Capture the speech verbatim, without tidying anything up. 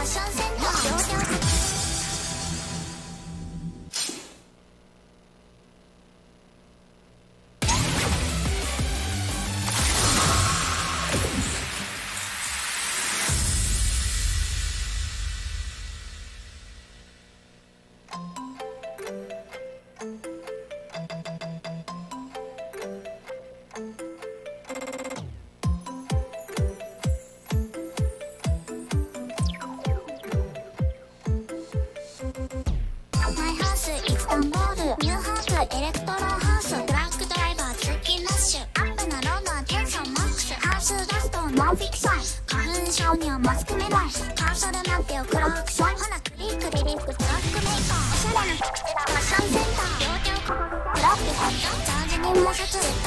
ションセンター。エレクトロハウス、トラックドライバー通勤ラッシュ、アップなロードはテンションマックス、ハウスダストノンフィクション、花粉症にはマスクメロン、カーソルマッピをクロークション、ほなクリックリリップトラックメーカー、おしゃれなファッションセンター、両手を掲げてフラップヘッド、ジャージにもシャツで